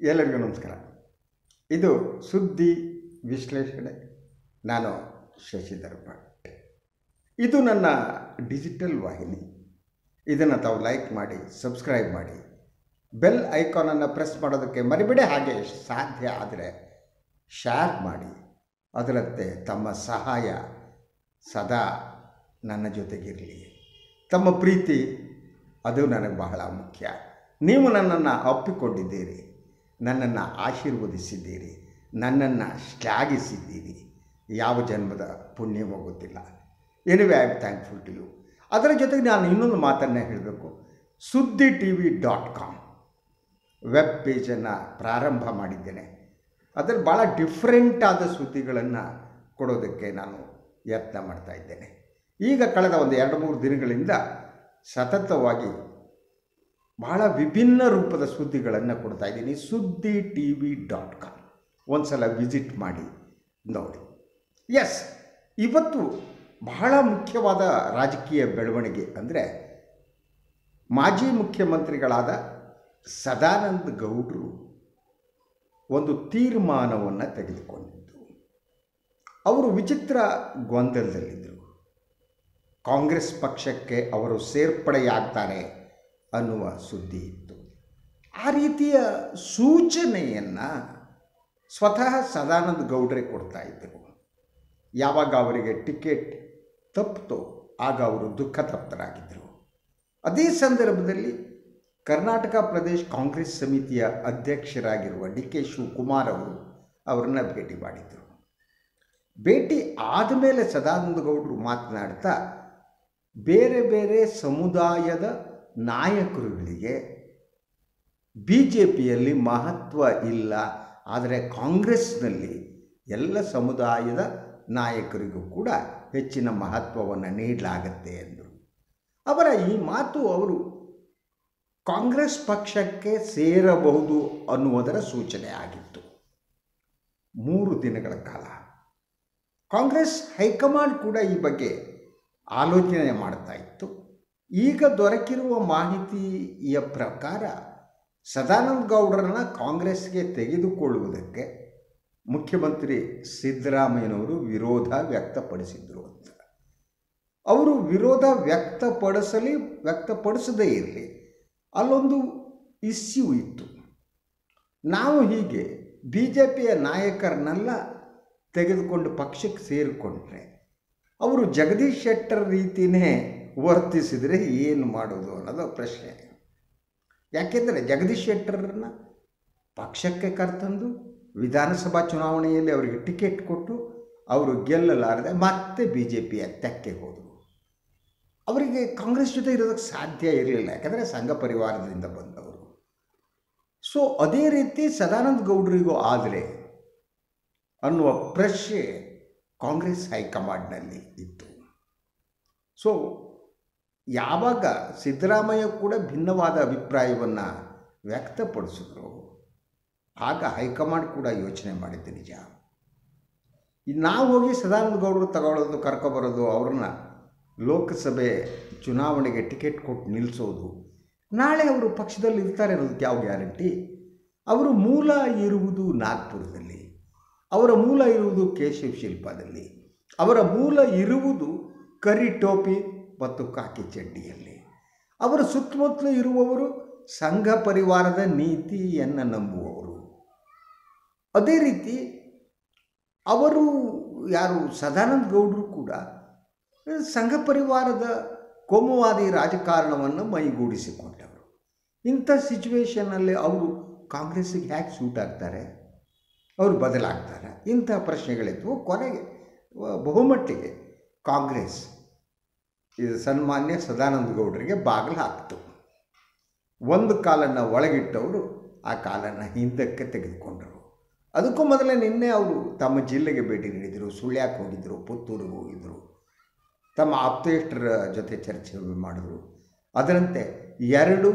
ಎಲ್ಲರಿಗೂ ನಮಸ್ಕಾರ. ಇದು ಸುದ್ದಿ ವಿಶ್ಲೇಷಣೆ. ನಾನು ಶಶಿಧರ್ ಭಟ್. ಇದು ನನ್ನ ಡಿಜಿಟಲ್ ವಾಹಿನಿ. ಇದನ್ನು ತಾವು ಲೈಕ್ ಮಾಡಿ, ಸಬ್ಸ್ಕ್ರೈಬ್ ಮಾಡಿ, ಬೆಲ್ ಐಕಾನನ್ನು ಪ್ರೆಸ್ ಮಾಡೋದಕ್ಕೆ ಮರಿಬೇಡಿ. ಹಾಗೆ ಸಾಧ್ಯ ಆದರೆ ಶೇರ್ ಮಾಡಿ. ಅದರಂತೆ ತಮ್ಮ ಸಹಾಯ ಸದಾ ನನ್ನ ಜೊತೆಗಿರಲಿ. ತಮ್ಮ ಪ್ರೀತಿ ಅದು ನನಗೆ ಬಹಳ ಮುಖ್ಯ. ನೀವು ನನ್ನನ್ನು ಅಪ್ಪಿಕೊಂಡಿದ್ದೀರಿ, ನನ್ನನ್ನು ಆಶೀರ್ವದಿಸಿದ್ದೀರಿ, ನನ್ನನ್ನು ಶ್ಲಾಘಿಸಿದ್ದೀರಿ. ಯಾವ ಜನ್ಮದ ಪುಣ್ಯವೋ ಗೊತ್ತಿಲ್ಲ. Anyway I am thankful to you. ಅದರ ಜೊತೆಗೆ ನಾನು ಇನ್ನೊಂದು ಮಾತನ್ನೇ ಹೇಳಬೇಕು. suddhi.tv.com ವೆಬ್ ಪೇಜನ್ನು ಪ್ರಾರಂಭ ಮಾಡಿದ್ದೇನೆ. ಅದರಲ್ಲಿ ಭಾಳ ಡಿಫ್ರೆಂಟ್ ಆದ ಸುದ್ದಿಗಳನ್ನು ಕೊಡೋದಕ್ಕೆ ನಾನು ಯತ್ನ ಮಾಡ್ತಾ ಇದ್ದೇನೆ. ಈಗ ಕಳೆದ ಒಂದು 2-3 ದಿನಗಳಿಂದ ಸತತವಾಗಿ ಬಹಳ ವಿಭಿನ್ನ ರೂಪದ ಸುದ್ದಿಗಳನ್ನು ಕೊಡ್ತಾ ಇದ್ದೀನಿ. suddhi.tv.com ಒಂದು ಸಲ ವಿಸಿಟ್ ಮಾಡಿ ನೋಡಿ. ಎಸ್, ಇವತ್ತು ಬಹಳ ಮುಖ್ಯವಾದ ರಾಜಕೀಯ ಬೆಳವಣಿಗೆ ಅಂದರೆ ಮಾಜಿ ಮುಖ್ಯಮಂತ್ರಿಗಳಾದ ಸದಾನಂದ ಗೌಡರು ಒಂದು ತೀರ್ಮಾನವನ್ನು ತೆಗೆದುಕೊಂಡಿದ್ದು. ಅವರು ವಿಚಿತ್ರ ಗೊಂದಲದಲ್ಲಿದ್ದರು. ಕಾಂಗ್ರೆಸ್ ಪಕ್ಷಕ್ಕೆ ಅವರು ಸೇರ್ಪಡೆಯಾಗ್ತಾರೆ ಅನ್ನುವ ಸುದ್ದಿ ಇತ್ತು. ಆ ರೀತಿಯ ಸೂಚನೆಯನ್ನು ಸ್ವತಃ ಸದಾನಂದ ಗೌಡರೇ ಕೊಡ್ತಾ ಇದ್ದರು. ಯಾವಾಗ ಅವರಿಗೆ ಟಿಕೆಟ್ ತಪ್ಪಿತೋ ಆಗ ಅವರು ದುಃಖ ತಪ್ತರಾಗಿದ್ದರು. ಅದೇ ಸಂದರ್ಭದಲ್ಲಿ ಕರ್ನಾಟಕ ಪ್ರದೇಶ ಕಾಂಗ್ರೆಸ್ ಸಮಿತಿಯ ಅಧ್ಯಕ್ಷರಾಗಿರುವ DK ಶಿವಕುಮಾರ್ ಅವರು ಅವರನ್ನು ಭೇಟಿ ಮಾಡಿದರು. ಭೇಟಿ ಆದಮೇಲೆ ಸದಾನಂದ ಗೌಡರು ಮಾತನಾಡ್ತಾ ಬೇರೆ ಬೇರೆ ಸಮುದಾಯದ ನಾಯಕರುಗಳಿಗೆ BJPಯಲ್ಲಿ ಮಹತ್ವ ಇಲ್ಲ, ಆದರೆ ಕಾಂಗ್ರೆಸ್ನಲ್ಲಿ ಎಲ್ಲ ಸಮುದಾಯದ ನಾಯಕರಿಗೂ ಕೂಡ ಹೆಚ್ಚಿನ ಮಹತ್ವವನ್ನು ನೀಡಲಾಗತ್ತೆ ಎಂದರು. ಅವರ ಈ ಮಾತು ಅವರು ಕಾಂಗ್ರೆಸ್ ಪಕ್ಷಕ್ಕೆ ಸೇರಬಹುದು ಅನ್ನುವುದರ ಸೂಚನೆ ಆಗಿತ್ತು. 3 ದಿನಗಳ ಕಾಲ ಕಾಂಗ್ರೆಸ್ ಹೈಕಮಾಂಡ್ ಕೂಡ ಈ ಬಗ್ಗೆ ಆಲೋಚನೆ ಮಾಡ್ತಾ ಇತ್ತು. ಈಗ ದೊರಕಿರುವ ಮಾಹಿತಿಯ ಪ್ರಕಾರ ಸದಾನಂದ ಗೌಡರನ್ನು ಕಾಂಗ್ರೆಸ್ಗೆ ತೆಗೆದುಕೊಳ್ಳುವುದಕ್ಕೆ ಮುಖ್ಯಮಂತ್ರಿ ಸಿದ್ದರಾಮಯ್ಯನವರು ವಿರೋಧ ವ್ಯಕ್ತಪಡಿಸಿದರು ಅಂತ. ಅವರು ವಿರೋಧ ವ್ಯಕ್ತಪಡಿಸದೇ ಇರಲಿ, ಅಲ್ಲೊಂದು ಇಶ್ಯೂ ಇತ್ತು. ನಾವು ಹೀಗೆ BJPಯ ನಾಯಕರನ್ನೆಲ್ಲ ತೆಗೆದುಕೊಂಡು ಪಕ್ಷಕ್ಕೆ ಸೇರಿಕೊಂಡ್ರೆ ಅವರು ಜಗದೀಶ್ ಶೆಟ್ಟರ್ ರೀತಿಯೇ ವರ್ತಿಸಿದರೆ ಏನು ಮಾಡೋದು ಅನ್ನೋದು ಪ್ರಶ್ನೆ. ಯಾಕೆಂದರೆ ಜಗದೀಶ್ ಶೆಟ್ಟರನ್ನು ಪಕ್ಷಕ್ಕೆ ಕರೆತಂದು ವಿಧಾನಸಭಾ ಚುನಾವಣೆಯಲ್ಲಿ ಅವರಿಗೆ ಟಿಕೆಟ್ ಕೊಟ್ಟು ಅವರು ಗೆಲ್ಲಲಾರದೆ ಮತ್ತೆ BJPಯ ತೆಕ್ಕೆ ಹೋದರು. ಅವರಿಗೆ ಕಾಂಗ್ರೆಸ್ ಜೊತೆ ಇರೋದಕ್ಕೆ ಸಾಧ್ಯ ಇರಲಿಲ್ಲ, ಯಾಕಂದರೆ ಸಂಘ ಪರಿವಾರದಿಂದ ಬಂದವರು. ಸೊ ಅದೇ ರೀತಿ ಸದಾನಂದ ಗೌಡರಿಗೂ ಆದರೆ ಅನ್ನುವ ಪ್ರಶ್ನೆ ಕಾಂಗ್ರೆಸ್ ಹೈಕಮಾಂಡ್ನಲ್ಲಿ ಇತ್ತು. ಸೊ ಯಾವಾಗ ಸಿದ್ದರಾಮಯ್ಯ ಕೂಡ ಭಿನ್ನವಾದ ಅಭಿಪ್ರಾಯವನ್ನು ವ್ಯಕ್ತಪಡಿಸಿದ್ರು, ಆಗ ಹೈಕಮಾಂಡ್ ಕೂಡ ಯೋಚನೆ ಮಾಡಿದ್ದು ನಿಜ. ನಾವು ಹೋಗಿ ಸದಾನಂದ ಗೌಡರು ತಗೊಳ್ಳೋದು, ಕರ್ಕೊಬರೋದು, ಅವ್ರನ್ನ ಲೋಕಸಭೆ ಚುನಾವಣೆಗೆ ಟಿಕೆಟ್ ಕೊಟ್ಟು ನಿಲ್ಲಿಸೋದು, ನಾಳೆ ಅವರು ಪಕ್ಷದಲ್ಲಿ ಇರ್ತಾರೆ ಅನ್ನೋದಕ್ಕೆ ಯಾವ ಗ್ಯಾರಂಟಿ? ಅವರು ಮೂಲ ಇರುವುದು ನಾಗ್ಪುರದಲ್ಲಿ, ಅವರ ಮೂಲ ಇರುವುದು ಕೇಶವ ಶಿಲ್ಪದಲ್ಲಿ, ಅವರ ಮೂಲ ಇರುವುದು ಕರಿ ಟೋಪಿ ಮತ್ತು ಕಾಕಿ ಚಡ್ಡಿಯಲ್ಲಿ. ಅವರ ಸುತ್ತಮುತ್ತಲು ಇರುವವರು ಸಂಘ ಪರಿವಾರದ ನೀತಿಯನ್ನು ನಂಬುವವರು. ಅದೇ ರೀತಿ ಅವರು ಯಾರು ಸದಾನಂದ ಗೌಡರು ಕೂಡ ಸಂಘ ಪರಿವಾರದ ಕೋಮುವಾದಿ ರಾಜಕಾರಣವನ್ನು ಮೈಗೂಡಿಸಿಕೊಂಡವರು. ಇಂಥ ಸಿಚುವೇಷನ್ನಲ್ಲಿ ಅವರು ಕಾಂಗ್ರೆಸ್ಸಿಗೆ ಹೇಗೆ ಸೂಟ್ ಆಗ್ತಾರೆ, ಅವರು ಬದಲಾಗ್ತಾರೆ? ಇಂಥ ಪ್ರಶ್ನೆಗಳಿದ್ವು. ಕೊನೆಗೆ ಬಹುಮಟ್ಟಿಗೆ ಕಾಂಗ್ರೆಸ್ ಇದು ಸನ್ಮಾನ್ಯ ಸದಾನಂದ ಗೌಡರಿಗೆ ಬಾಗಿಲು ಹಾಕ್ತು. ಒಂದು ಕಾಲನ್ನು ಒಳಗಿಟ್ಟವರು ಆ ಕಾಲನ್ನು ಹಿಂದಕ್ಕೆ ತೆಗೆದುಕೊಂಡರು. ಅದಕ್ಕೂ ಮೊದಲೇ ನಿನ್ನೆ ಅವರು ತಮ್ಮ ಜಿಲ್ಲೆಗೆ ಭೇಟಿ ನೀಡಿದರು, ಸುಳ್ಯಕ್ಕೆ ಹೋಗಿದ್ದರು, ಪುತ್ತೂರಿಗೆ ಹೋಗಿದ್ದರು, ತಮ್ಮ ಆಪ್ತೇಷ್ಟರ ಜೊತೆ ಚರ್ಚೆ ಮಾಡಿದರು. ಅದರಂತೆ 2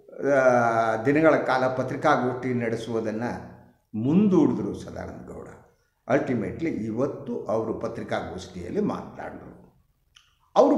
ದಿನಗಳ ಕಾಲ ಪತ್ರಿಕಾಗೋಷ್ಠಿ ನಡೆಸುವುದನ್ನು ಮುಂದೂಡಿದ್ರು ಸದಾನಂದ ಗೌಡ. ಅಲ್ಟಿಮೇಟ್ಲಿ ಇವತ್ತು ಅವರು ಪತ್ರಿಕಾಗೋಷ್ಠಿಯಲ್ಲಿ ಮಾತನಾಡಿದರು. ಅವರು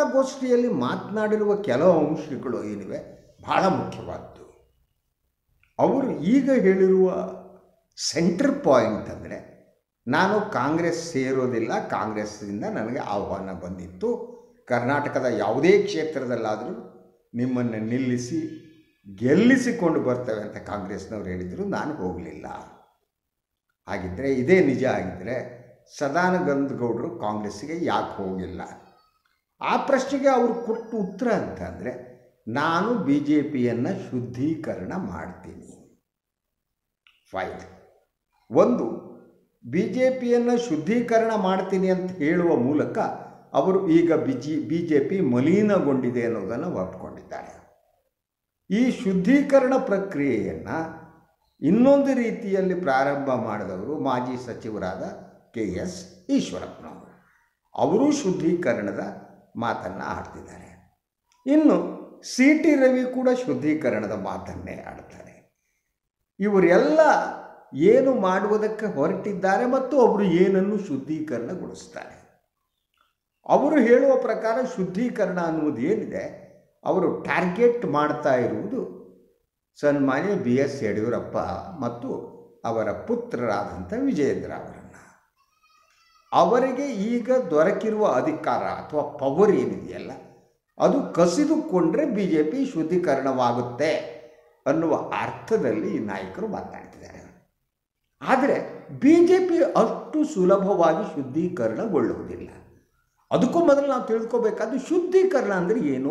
ಪತ್ರಿಕಾಗೋಷ್ಠಿಯಲ್ಲಿ ಮಾತನಾಡಿರುವ ಕೆಲವು ಅಂಶಗಳು ಏನಿವೆ ಭಾಳ ಮುಖ್ಯವಾದ್ದು. ಅವರು ಈಗ ಹೇಳಿರುವ ಸೆಂಟರ್ ಪಾಯಿಂಟ್ ಅಂದರೆ, ನಾನು ಕಾಂಗ್ರೆಸ್ ಸೇರೋದಿಲ್ಲ, ಕಾಂಗ್ರೆಸ್ಸಿಂದ ನನಗೆ ಆಹ್ವಾನ ಬಂದಿತ್ತು, ಕರ್ನಾಟಕದ ಯಾವುದೇ ಕ್ಷೇತ್ರದಲ್ಲಾದರೂ ನಿಮ್ಮನ್ನು ನಿಲ್ಲಿಸಿ ಗೆಲ್ಲಿಸಿಕೊಂಡು ಬರ್ತೇವೆ ಅಂತ ಕಾಂಗ್ರೆಸ್ನವ್ರು ಹೇಳಿದರು, ನಾನು ಹೋಗಲಿಲ್ಲ. ಹಾಗಿದ್ದರೆ ಇದೇ ನಿಜ ಆಗಿದ್ದರೆ ಸದಾನಂದ ಗೌಡರು ಕಾಂಗ್ರೆಸ್ಸಿಗೆ ಯಾಕೆ ಹೋಗಿಲ್ಲ? ಆ ಪ್ರಶ್ನೆಗೆ ಅವರು ಕೊಟ್ಟು ಉತ್ತರ ಅಂತಂದರೆ, ನಾನು ಬಿ ಜೆ ಪಿಯನ್ನು ಶುದ್ಧೀಕರಣ ಮಾಡ್ತೀನಿ. ಫೈನ್. ಒಂದು, ಬಿ ಜೆ ಪಿಯನ್ನು ಶುದ್ಧೀಕರಣ ಮಾಡ್ತೀನಿ ಅಂತ ಹೇಳುವ ಮೂಲಕ ಅವರು ಈಗ ಬಿ ಜೆ ಪಿ ಮಲಿನಗೊಂಡಿದೆ ಅನ್ನೋದನ್ನು ಒಪ್ಪಿಕೊಂಡಿದ್ದಾರೆ. ಈ ಶುದ್ಧೀಕರಣ ಪ್ರಕ್ರಿಯೆಯನ್ನು ಇನ್ನೊಂದು ರೀತಿಯಲ್ಲಿ ಪ್ರಾರಂಭ ಮಾಡಿದವರು ಮಾಜಿ ಸಚಿವರಾದ KS ಈಶ್ವರಪ್ಪನವರು. ಅವರು ಶುದ್ಧೀಕರಣದ ಮಾತನ್ನು ಆಡ್ತಿದ್ದಾರೆ. ಇನ್ನು CT ರವಿ ಕೂಡ ಶುದ್ಧೀಕರಣದ ಮಾತನ್ನೇ ಆಡ್ತಾರೆ. ಇವರೆಲ್ಲ ಏನು ಮಾಡುವುದಕ್ಕೆ ಹೊರಟಿದ್ದಾರೆ ಮತ್ತು ಅವರು ಏನನ್ನು ಶುದ್ಧೀಕರಣಗೊಳಿಸ್ತಾರೆ. ಅವರು ಹೇಳುವ ಪ್ರಕಾರ ಶುದ್ಧೀಕರಣ ಅನ್ನುವುದು ಏನಿದೆ, ಅವರು ಟಾರ್ಗೆಟ್ ಮಾಡ್ತಾ ಇರುವುದು ಸನ್ಮಾನ್ಯ BS ಯಡಿಯೂರಪ್ಪ ಮತ್ತು ಅವರ ಪುತ್ರರಾದಂಥ ವಿಜಯೇಂದ್ರ ಅವರನ್ನು. ಅವರಿಗೆ ಈಗ ದೊರಕಿರುವ ಅಧಿಕಾರ ಅಥವಾ ಪವರ್ ಏನಿದೆಯಲ್ಲ, ಅದು ಕಸಿದುಕೊಂಡ್ರೆ BJP ಶುದ್ಧೀಕರಣವಾಗುತ್ತೆ ಅನ್ನುವ ಅರ್ಥದಲ್ಲಿ ಈ ನಾಯಕರು ಮಾತನಾಡ್ತಿದ್ದಾರೆ. ಆದರೆ BJP ಅಷ್ಟು ಸುಲಭವಾಗಿ ಶುದ್ಧೀಕರಣಗೊಳ್ಳುವುದಿಲ್ಲ. ಅದಕ್ಕೂ ಮೊದಲು ನಾವು ತಿಳ್ಕೋಬೇಕಾದ್ದು ಶುದ್ಧೀಕರಣ ಅಂದರೆ ಏನು.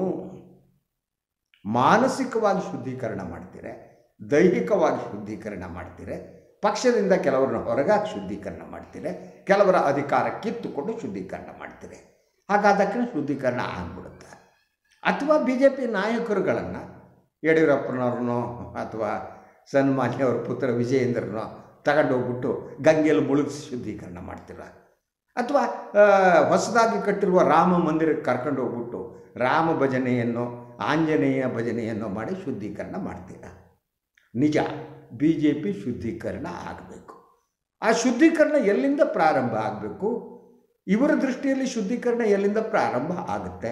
ಮಾನಸಿಕವಾಗಿ ಶುದ್ಧೀಕರಣ ಮಾಡ್ತೀರೆ, ದೈಹಿಕವಾಗಿ ಶುದ್ಧೀಕರಣ ಮಾಡ್ತೀರೆ, ಪಕ್ಷದಿಂದ ಕೆಲವರನ್ನ ಹೊರಗಾಗಿ ಶುದ್ಧೀಕರಣ ಮಾಡ್ತೀರೆ, ಕೆಲವರ ಅಧಿಕಾರ ಕಿತ್ತುಕೊಂಡು ಶುದ್ಧೀಕರಣ ಮಾಡ್ತೀರೆ. ಹಾಗಾದಕ್ಕೆ ಶುದ್ಧೀಕರಣ ಆಗ್ಬಿಡುತ್ತೆ. ಅಥವಾ BJP ನಾಯಕರುಗಳನ್ನು, ಯಡಿಯೂರಪ್ಪನವ್ರನ್ನೋ ಅಥವಾ ಸನ್ಮಾನ್ಯವ್ರ ಪುತ್ರ ವಿಜಯೇಂದ್ರನೋ ತಗೊಂಡೋಗ್ಬಿಟ್ಟು ಗಂಗೆಯಲ್ಲಿ ಮುಳುಗಿಸಿ ಶುದ್ಧೀಕರಣ ಮಾಡ್ತೀರ. ಅಥವಾ ಹೊಸದಾಗಿ ಕಟ್ಟಿರುವ ರಾಮ ಮಂದಿರಕ್ಕೆ ಕರ್ಕೊಂಡು ಹೋಗ್ಬಿಟ್ಟು ರಾಮ ಭಜನೆಯನ್ನು, ಆಂಜನೇಯ ಭಜನೆಯನ್ನು ಮಾಡಿ ಶುದ್ಧೀಕರಣ ಮಾಡ್ತೀರ. ನಿಜ, BJP ಶುದ್ಧೀಕರಣ ಆಗಬೇಕು. ಆ ಶುದ್ಧೀಕರಣ ಎಲ್ಲಿಂದ ಪ್ರಾರಂಭ ಆಗಬೇಕು? ಇವರ ದೃಷ್ಟಿಯಲ್ಲಿ ಶುದ್ಧೀಕರಣ ಎಲ್ಲಿಂದ ಪ್ರಾರಂಭ ಆಗುತ್ತೆ?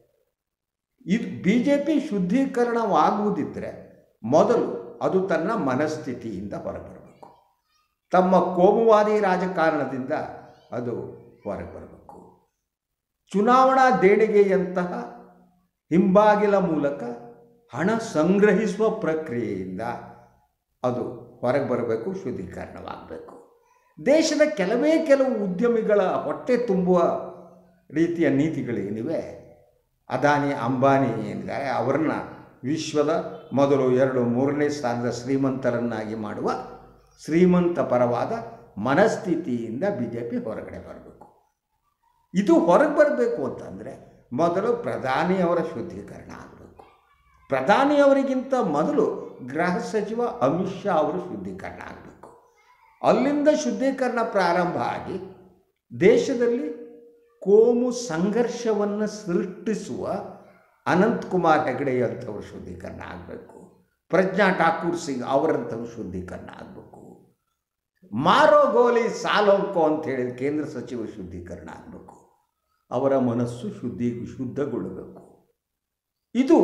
ಇದು BJP ಶುದ್ಧೀಕರಣವಾಗುವುದಿದ್ದರೆ ಮೊದಲು ಅದು ತನ್ನ ಮನಸ್ಥಿತಿಯಿಂದ ಹೊರಬರಬೇಕು. ತಮ್ಮ ಕೋಮುವಾದಿ ರಾಜಕಾರಣದಿಂದ ಅದು ಹೊರಗೆ ಬರಬೇಕು. ಚುನಾವಣಾ ದೇಣಿಗೆಯಂತಹ ಹಿಂಬಾಗಿಲ ಮೂಲಕ ಹಣ ಸಂಗ್ರಹಿಸುವ ಪ್ರಕ್ರಿಯೆಯಿಂದ ಅದು ಹೊರಗೆ ಬರಬೇಕು, ಶುದ್ಧೀಕರಣವಾಗಬೇಕು. ದೇಶದ ಕೆಲವು ಉದ್ಯಮಿಗಳ ಹೊಟ್ಟೆ ತುಂಬುವ ರೀತಿಯ ನೀತಿಗಳೇನಿವೆ, ಅದಾನಿ ಅಂಬಾನಿ ಏನಿದ್ದಾರೆ, ಅವರನ್ನ ವಿಶ್ವದ ಮೊದಲು 2-3ನೇ ಸ್ಥಾನದ ಶ್ರೀಮಂತರನ್ನಾಗಿ ಮಾಡುವ ಶ್ರೀಮಂತ ಪರವಾದ ಮನಸ್ಥಿತಿಯಿಂದ BJP ಹೊರಗಡೆ ಬರಬೇಕು. ಇದು ಹೊರಗೆ ಬರಬೇಕು ಅಂತಂದರೆ ಮೊದಲು ಪ್ರಧಾನಿಯವರ ಶುದ್ಧೀಕರಣ ಆಗಬೇಕು. ಪ್ರಧಾನಿಯವರಿಗಿಂತ ಮೊದಲು ಗೃಹ ಸಚಿವ ಅಮಿತ್ ಶಾ ಅವರು ಶುದ್ಧೀಕರಣ ಆಗಬೇಕು. ಅಲ್ಲಿಂದ ಶುದ್ಧೀಕರಣ ಪ್ರಾರಂಭ ಆಗಿ ದೇಶದಲ್ಲಿ ಕೋಮು ಸಂಘರ್ಷವನ್ನು ಸೃಷ್ಟಿಸುವ ಅನಂತಕುಮಾರ್ ಹೆಗಡೆಯಂಥವ್ರ ಶುದ್ಧೀಕರಣ ಆಗಬೇಕು. ಪ್ರಜ್ಞಾ ಠಾಕೂರ್ ಸಿಂಗ್ ಅವರಂಥವ್ರ ಶುದ್ಧೀಕರಣ ಆಗಬೇಕು. ಮಾರೋ ಗೋಲಿ ಸಾಲೋಂಕೋ ಅಂತ ಹೇಳಿದ ಕೇಂದ್ರ ಸಚಿವ ಶುದ್ಧೀಕರಣ ಆಗಬೇಕು. ಅವರ ಮನಸ್ಸು ಶುದ್ಧಗೊಳ್ಳಬೇಕು. ಇದು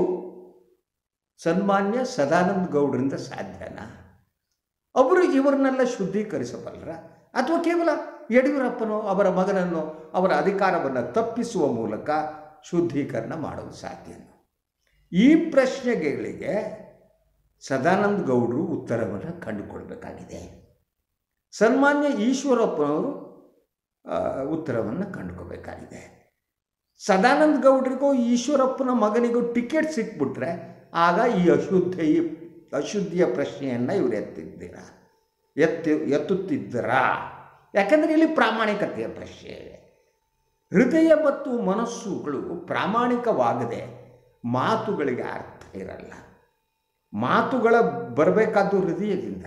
ಸನ್ಮಾನ್ಯ ಸದಾನಂದ ಗೌಡರಿಂದ ಸಾಧ್ಯನಾ? ಅವರು ಇವರನ್ನೆಲ್ಲ ಶುದ್ಧೀಕರಿಸಬಲ್ಲರ? ಅಥವಾ ಕೇವಲ ಯಡಿಯೂರಪ್ಪನೋ ಅವರ ಮಗನನ್ನು ಅವರ ಅಧಿಕಾರವನ್ನು ತಪ್ಪಿಸುವ ಮೂಲಕ ಶುದ್ಧೀಕರಣ ಮಾಡೋದು ಸಾಧ್ಯನೋ? ಈ ಪ್ರಶ್ನೆಗಳಿಗೆ ಸದಾನಂದ ಗೌಡರು ಉತ್ತರವನ್ನು ಕಂಡುಕೊಳ್ಬೇಕಾಗಿದೆ. ಸನ್ಮಾನ್ಯ ಈಶ್ವರಪ್ಪನವರು ಉತ್ತರವನ್ನು ಕಂಡುಕೋಬೇಕಾಗಿದೆ. ಸದಾನಂದ ಗೌಡರಿಗೂ ಈಶ್ವರಪ್ಪನ ಮಗನಿಗೂ ಟಿಕೆಟ್ ಸಿಕ್ಬಿಟ್ರೆ ಆಗ ಈ ಅಶುದ್ಧಿಯ ಪ್ರಶ್ನೆಯನ್ನು ಇವರು ಎತ್ತುತ್ತಿದ್ದರಾ? ಯಾಕಂದರೆ ಇಲ್ಲಿ ಪ್ರಾಮಾಣಿಕತೆಯ ಪ್ರಶ್ನೆ ಇದೆ. ಹೃದಯ ಮತ್ತು ಮನಸ್ಸುಗಳು ಪ್ರಾಮಾಣಿಕವಾಗದೆ ಮಾತುಗಳಿಗೆ ಅರ್ಥ ಇರಲ್ಲ. ಮಾತುಗಳ ಬರಬೇಕಾದ್ದು ಹೃದಯದಿಂದ,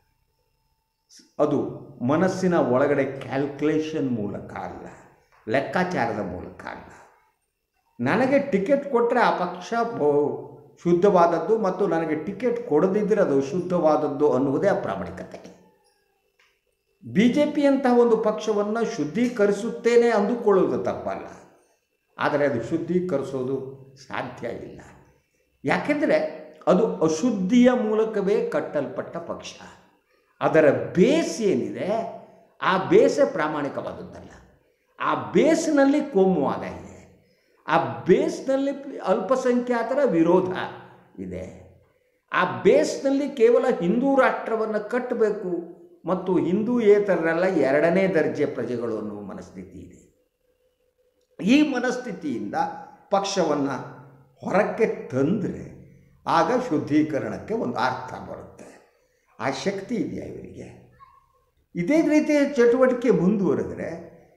ಅದು ಮನಸ್ಸಿನ ಒಳಗಡೆ ಕ್ಯಾಲ್ಕುಲೇಷನ್ ಮೂಲಕ ಅಲ್ಲ, ಲೆಕ್ಕಾಚಾರದ ಮೂಲಕ ಅಲ್ಲ. ನನಗೆ ಟಿಕೆಟ್ ಕೊಟ್ಟರೆ ಆ ಪಕ್ಷ ಶುದ್ಧವಾದದ್ದು ಮತ್ತು ನನಗೆ ಟಿಕೆಟ್ ಕೊಡದಿದ್ದರೆ ಅದು ಶುದ್ಧವಾದದ್ದು ಅನ್ನುವುದೇ ಅಪ್ರಾಮಾಣಿಕತೆ. BJP ಅಂತಹ ಒಂದು ಪಕ್ಷವನ್ನು ಶುದ್ಧೀಕರಿಸುತ್ತೇನೆ ಅಂದುಕೊಳ್ಳುವುದು ತಪ್ಪಲ್ಲ, ಆದರೆ ಅದು ಶುದ್ಧೀಕರಿಸೋದು ಸಾಧ್ಯ ಇಲ್ಲ. ಯಾಕೆಂದರೆ ಅದು ಅಶುದ್ಧಿಯ ಮೂಲಕವೇ ಕಟ್ಟಲ್ಪಟ್ಟ ಪಕ್ಷ. ಅದರ ಬೇಸ್ ಏನಿದೆ ಆ ಬೇಸೇ ಪ್ರಾಮಾಣಿಕವಾದದ್ದಲ್ಲ. ಆ ಬೇಸ್ನಲ್ಲಿ ಕೋಮುವಾದ ಇದೆ, ಆ ಬೇಸ್ನಲ್ಲಿ ಅಲ್ಪಸಂಖ್ಯಾತರ ವಿರೋಧ ಇದೆ, ಆ ಬೇಸ್ನಲ್ಲಿ ಕೇವಲ ಹಿಂದೂ ರಾಷ್ಟ್ರವನ್ನು ಕಟ್ಟಬೇಕು ಮತ್ತು ಹಿಂದೂಯೇತರರೆಲ್ಲ ಎರಡನೇ ದರ್ಜೆ ಪ್ರಜೆಗಳು ಅನ್ನುವ ಮನಸ್ಥಿತಿ ಇದೆ. ಈ ಮನಸ್ಥಿತಿಯಿಂದ ಪಕ್ಷವನ್ನು ಹೊರಕ್ಕೆ ತಂದರೆ ಆಗ ಶುದ್ಧೀಕರಣಕ್ಕೆ ಒಂದು ಅರ್ಥ ಬರುತ್ತೆ. ಆ ಶಕ್ತಿ ಇದೆಯಾ ಇವರಿಗೆ? ಇದೇ ರೀತಿಯ ಚಟುವಟಿಕೆ ಮುಂದುವರೆದರೆ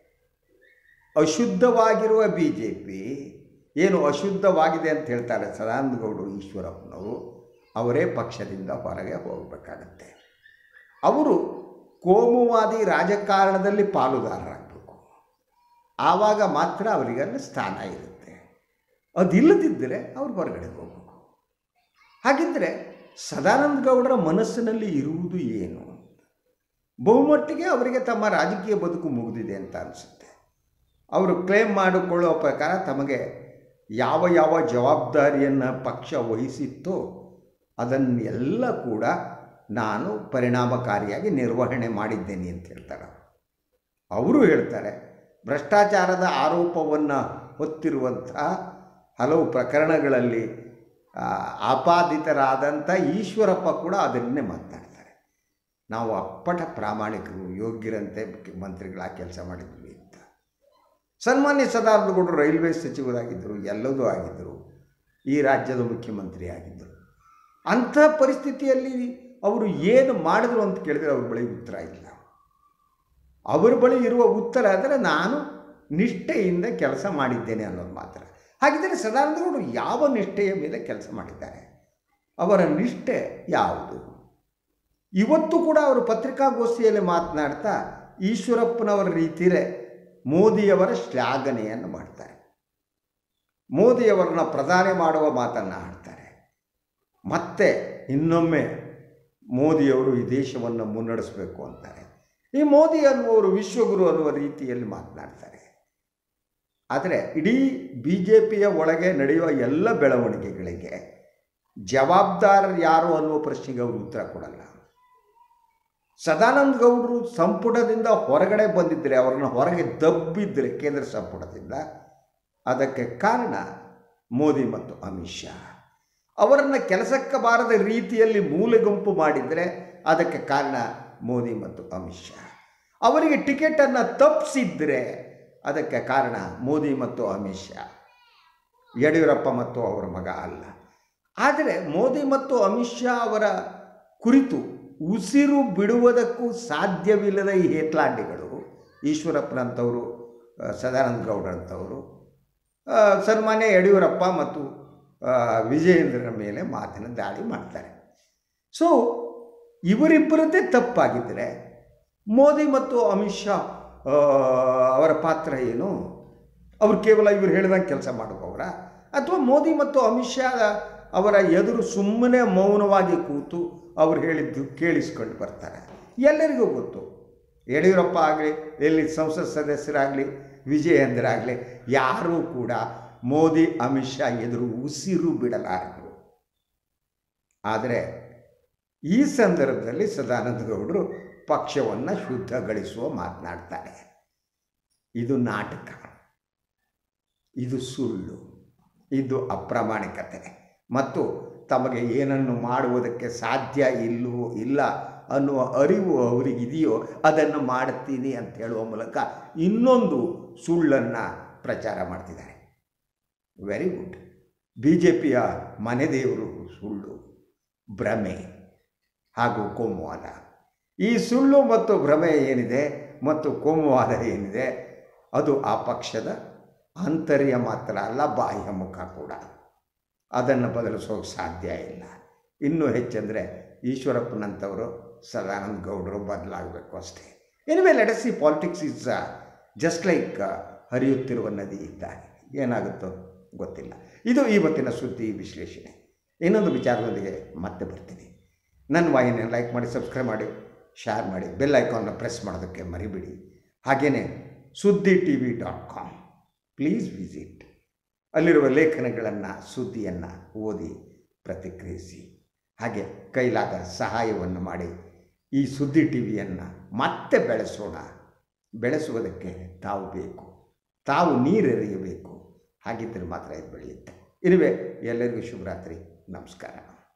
ಅಶುದ್ಧವಾಗಿರುವ ಬಿ ಜೆ ಪಿ ಏನು ಅಶುದ್ಧವಾಗಿದೆ ಅಂತ ಹೇಳ್ತಾರೆ ಸದಾನಂದ ಗೌಡರು, ಈಶ್ವರಪ್ಪನವರು, ಅವರೇ ಪಕ್ಷದಿಂದ ಹೊರಗೆ ಹೋಗಬೇಕಾಗತ್ತೆ. ಅವರು ಕೋಮುವಾದಿ ರಾಜಕಾರಣದಲ್ಲಿ ಪಾಲುದಾರರಾಗಬೇಕು. ಆವಾಗ ಮಾತ್ರ ಅವರಿಗೆಲ್ಲ ಸ್ಥಾನ ಇರುತ್ತೆ. ಅದಿಲ್ಲದಿದ್ದರೆ ಅವ್ರು ಹೊರಗಡೆ ಹೋಗಬೇಕು. ಹಾಗಿದ್ದರೆ ಸದಾನಂದ ಗೌಡರ ಮನಸ್ಸಿನಲ್ಲಿ ಇರುವುದು ಏನು? ಬಹುಮಟ್ಟಿಗೆ ಅವರಿಗೆ ತಮ್ಮ ರಾಜಕೀಯ ಬದುಕು ಮುಗಿದಿದೆ ಅಂತ ಅನಿಸುತ್ತೆ. ಅವರು ಕ್ಲೇಮ್ ಮಾಡಿಕೊಳ್ಳುವ ಪ್ರಕಾರ ತಮಗೆ ಯಾವ ಯಾವ ಜವಾಬ್ದಾರಿಯನ್ನು ಪಕ್ಷ ವಹಿಸಿತ್ತೋ ಅದನ್ನೆಲ್ಲ ಕೂಡ ನಾನು ಪರಿಣಾಮಕಾರಿಯಾಗಿ ನಿರ್ವಹಣೆ ಮಾಡಿದ್ದೇನೆ ಅಂತ ಹೇಳ್ತಾರೆ. ಅವರು ಹೇಳ್ತಾರೆ ಭ್ರಷ್ಟಾಚಾರದ ಆರೋಪವನ್ನು ಹೊತ್ತಿರುವಂಥ ಹಲವು ಪ್ರಕರಣಗಳಲ್ಲಿ ಆಪಾದಿತರಾದಂಥ ಈಶ್ವರಪ್ಪ ಕೂಡ ಅದನ್ನೇ ಮಾತನಾಡ್ತಾರೆ. ನಾವು ಅಪ್ಪಟ ಪ್ರಾಮಾಣಿಕರು, ಯೋಗ್ಯರಂತೆ ಮಂತ್ರಿಗಳಾಗಿ ಕೆಲಸ ಮಾಡಿದ್ವಿ ಅಂತ. ಸನ್ಮಾನ್ಯ ಸದಾನಂದ ಗೌಡರು ರೈಲ್ವೆ ಸಚಿವರಾಗಿದ್ದರು, ಎಲ್ಲದೂ ಆಗಿದ್ದರು, ಈ ರಾಜ್ಯದ ಮುಖ್ಯಮಂತ್ರಿ ಆಗಿದ್ದರು. ಅಂಥ ಪರಿಸ್ಥಿತಿಯಲ್ಲಿ ಅವರು ಏನು ಮಾಡಿದ್ರು ಅಂತ ಕೇಳಿದರೆ ಅವ್ರ ಬಳಿ ಉತ್ತರ ಇಲ್ಲ. ಅವರ ಬಳಿ ಇರುವ ಉತ್ತರ ಅಂದರೆ ನಾನು ನಿಷ್ಠೆಯಿಂದ ಕೆಲಸ ಮಾಡಿದ್ದೇನೆ ಅನ್ನೋದು ಮಾತ್ರ. ಹಾಗಿದ್ದರೆ ಸದಾನಂದ ಗೌಡರು ಯಾವ ನಿಷ್ಠೆಯ ಮೇಲೆ ಕೆಲಸ ಮಾಡಿದ್ದಾರೆ? ಅವರ ನಿಷ್ಠೆ ಯಾವುದು? ಇವತ್ತು ಕೂಡ ಅವರು ಪತ್ರಿಕಾಗೋಷ್ಠಿಯಲ್ಲಿ ಮಾತನಾಡ್ತಾ ಈಶ್ವರಪ್ಪನವರ ರೀತಿಯೇ ಮೋದಿಯವರ ಶ್ಲಾಘನೆಯನ್ನು ಮಾಡ್ತಾರೆ, ಮೋದಿಯವರನ್ನ ಪ್ರಧಾನಿ ಮಾಡುವ ಮಾತನ್ನು ಆಡ್ತಾರೆ. ಮತ್ತೆ ಇನ್ನೊಮ್ಮೆ ಮೋದಿಯವರು ಈ ದೇಶವನ್ನು ಮುನ್ನಡೆಸಬೇಕು ಅಂತಾರೆ. ಈ ಮೋದಿ ಅನ್ನುವರು ವಿಶ್ವಗುರು ಅನ್ನುವ ರೀತಿಯಲ್ಲಿ ಮಾತನಾಡ್ತಾರೆ. ಆದರೆ ಇಡೀ ಬಿ ಜೆ ಪಿಯ ಒಳಗೆ ನಡೆಯುವ ಎಲ್ಲ ಬೆಳವಣಿಗೆಗಳಿಗೆ ಜವಾಬ್ದಾರರು ಯಾರು ಅನ್ನುವ ಪ್ರಶ್ನೆಗೆ ಅವರು ಉತ್ತರ ಕೊಡಲ್ಲ. ಸದಾನಂದ ಗೌಡರು ಸಂಪುಟದಿಂದ ಹೊರಗಡೆ ಬಂದಿದ್ದರೆ, ಅವರನ್ನು ಹೊರಗೆ ದಬ್ಬಿದ್ದರೆ ಕೇಂದ್ರ ಸಂಪುಟದಿಂದ, ಅದಕ್ಕೆ ಕಾರಣ ಮೋದಿ ಮತ್ತು ಅಮಿತ್ ಶಾ. ಅವರನ್ನು ಕೆಲಸಕ್ಕೆ ಬಾರದ ರೀತಿಯಲ್ಲಿ ಮೂಲೆಗುಂಪು ಮಾಡಿದರೆ ಅದಕ್ಕೆ ಕಾರಣ ಮೋದಿ ಮತ್ತು ಅಮಿತ್ ಶಾ. ಅವರಿಗೆ ಟಿಕೆಟನ್ನು ತಪ್ಪಿಸಿದ್ರೆ ಅದಕ್ಕೆ ಕಾರಣ ಮೋದಿ ಮತ್ತು ಅಮಿತ್ ಶಾ, ಯಡಿಯೂರಪ್ಪ ಮತ್ತು ಅವರ ಮಗ ಅಲ್ಲ. ಆದರೆ ಮೋದಿ ಮತ್ತು ಅಮಿತ್ ಶಾ ಅವರ ಕುರಿತು ಉಸಿರು ಬಿಡುವುದಕ್ಕೂ ಸಾಧ್ಯವಿಲ್ಲದ ಈ ಹೇತ್ಲಾಂಡಿಗಳು, ಈಶ್ವರಪ್ಪನಂಥವರು, ಸದಾನಂದ ಗೌಡರಂಥವರು, ಸನ್ಮಾನ್ಯ ಯಡಿಯೂರಪ್ಪ ಮತ್ತು ವಿಜಯೇಂದ್ರನ ಮೇಲೆ ಮಾತಿನ ದಾಳಿ ಮಾಡ್ತಾರೆ. ಸೊ ಇವರಿಬ್ಬರದ್ದೇ ತಪ್ಪಾಗಿದ್ದರೆ ಮೋದಿ ಮತ್ತು ಅಮಿತ್ ಶಾ ಅವರ ಪಾತ್ರ ಏನು? ಅವರು ಕೇವಲ ಇವರು ಹೇಳಿದಂಗೆ ಕೆಲಸ ಮಾಡುವವರ, ಅಥವಾ ಮೋದಿ ಮತ್ತು ಅಮಿತ್ ಶಾ ಅವರ ಎದುರು ಸುಮ್ಮನೆ ಮೌನವಾಗಿ ಕೂತು ಅವರು ಹೇಳಿದ್ದು ಕೇಳಿಸ್ಕೊಂಡು ಬರ್ತಾರೆ? ಎಲ್ಲರಿಗೂ ಗೊತ್ತು, ಯಡಿಯೂರಪ್ಪ ಆಗಲಿ, ಎಲ್ಲಿ ಸಂಸತ್ ಸದಸ್ಯರಾಗಲಿ, ವಿಜಯೇಂದ್ರ ಆಗಲಿ, ಯಾರೂ ಕೂಡ ಮೋದಿ ಅಮಿತ್ ಶಾ ಎದುರು ಉಸಿರು ಬಿಡಲಾರರು. ಆದರೆ ಈ ಸಂದರ್ಭದಲ್ಲಿ ಸದಾನಂದ ಗೌಡರು ಪಕ್ಷವನ್ನು ಶುದ್ಧಗೊಳಿಸುವ ಮಾತನಾಡ್ತಾರೆ. ಇದು ನಾಟಕ, ಇದು ಸುಳ್ಳು, ಇದು ಅಪ್ರಾಮಾಣಿಕತೆ ಮತ್ತು ತಮಗೆ ಏನನ್ನು ಮಾಡುವುದಕ್ಕೆ ಸಾಧ್ಯ ಇಲ್ಲ ಅನ್ನುವ ಅರಿವು ಅವರಿಗಿದೆಯೋ ಅದನ್ನು ಮಾಡುತ್ತೀನಿ ಅಂತ ಹೇಳುವ ಮೂಲಕ ಇನ್ನೊಂದು ಸುಳ್ಳನ್ನು ಪ್ರಚಾರ ಮಾಡ್ತಿದ್ದಾರೆ. Very good. ಬಿ ಜೆ ಪಿಯ ಮನೆದೇವರು ಸುಳ್ಳು, ಭ್ರಮೆ ಹಾಗೂ ಕೋಮುವಾದ. ಈ ಸುಳ್ಳು ಮತ್ತು ಭ್ರಮೆ ಏನಿದೆ ಮತ್ತು ಕೋಮುವಾದ ಏನಿದೆ ಅದು ಆ ಪಕ್ಷದ ಆಂತರ್ಯ ಮಾತ್ರ ಅಲ್ಲ, ಬಾಹ್ಯ ಮುಖ ಕೂಡ. ಅದನ್ನು ಬದಲಿಸೋಕೆ ಸಾಧ್ಯ ಇಲ್ಲ. ಇನ್ನೂ ಹೆಚ್ಚಂದರೆ ಈಶ್ವರಪ್ಪನಂಥವರು, ಸದಾನಂದ ಗೌಡರು ಬದಲಾಗಬೇಕು ಅಷ್ಟೇ. Anyway, let us see. Politics is just like ಹರಿಯುತ್ತಿರುವ ನದಿ ಇದ್ದಾಗ ಏನಾಗುತ್ತೋ ಗೊತ್ತಿಲ್ಲ. ಇದು ಇವತ್ತಿನ ಸುದ್ದಿ ವಿಶ್ಲೇಷಣೆ. ಇನ್ನೊಂದು ವಿಚಾರದೊಂದಿಗೆ ಮತ್ತೆ ಬರ್ತೀನಿ. ನನ್ನ ವಾಹಿನಿಯನ್ನು ಲೈಕ್ ಮಾಡಿ, ಸಬ್ಸ್ಕ್ರೈಬ್ ಮಾಡಿ, ಶೇರ್ ಮಾಡಿ, ಬೆಲ್ ಐಕಾನ್ನ ಪ್ರೆಸ್ ಮಾಡೋದಕ್ಕೆ ಮರಿಬೇಡಿ. ಹಾಗೆಯೇ sudditv.com ಪ್ಲೀಸ್ ವಿಸಿಟ್. ಅಲ್ಲಿರುವ ಲೇಖನಗಳನ್ನು, ಸುದ್ದಿಯನ್ನು ಓದಿ ಪ್ರತಿಕ್ರಿಯಿಸಿ. ಹಾಗೆ ಕೈಲಾದ ಸಹಾಯವನ್ನು ಮಾಡಿ ಈ ಸುದ್ದಿ ಟಿವಿಯನ್ನು ಮತ್ತೆ ಬೆಳೆಸುವುದಕ್ಕೆ ತಾವು ಬೇಕು, ತಾವು ನೀರೆರೆಯಬೇಕು. ಹಾಗಿದ್ದರೆ ಮಾತ್ರ ಇದು ಬೆಳೆಯುತ್ತೆ. ಇರುವೆ ಎಲ್ಲರಿಗೂ ಶುಭರಾತ್ರಿ, ನಮಸ್ಕಾರ.